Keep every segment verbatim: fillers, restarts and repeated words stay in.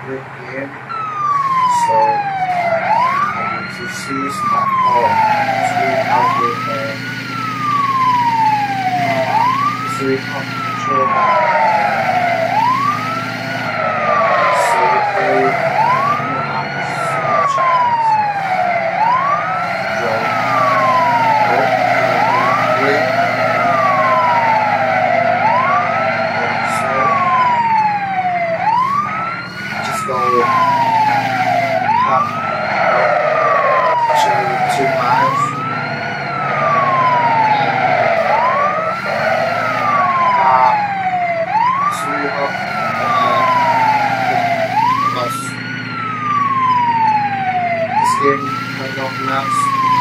favorite game. So as you see, it's not all. It's really out with uh, it's really hard to control. So we play more opposite channels. Draw. Oh, wait. So just go up, up to two miles. Uh, three up, uh, bus. This game has no maps.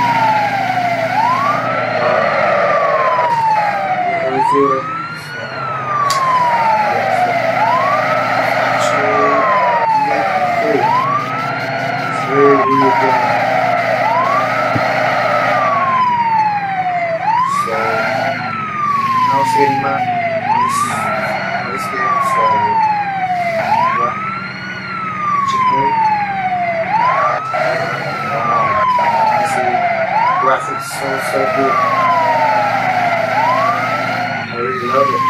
Uh, we review it. So, yeah, so actually made cool. It's really, really good. So now it's getting map on this, on this game, so yeah, check it out. You see, graphics so so good. I really love it.